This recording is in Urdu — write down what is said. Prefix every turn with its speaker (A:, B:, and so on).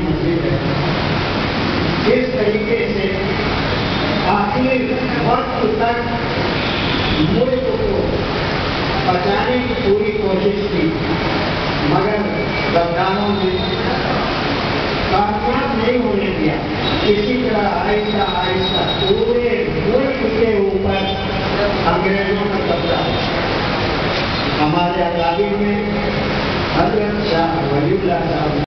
A: مسجد ہے، اس طریقے سے آخر وقت تک ملک کو بچانے کی پوری کوشش کی، مگر غداروں نے کامیاب نہیں ہونے دیا۔ اسی طرح آہستہ آہستہ پورے ملک کے اوپر انگریزوں کا قبضہ۔ ہمارے اکابر میں حضرت شاہ ولی اللہ صاحب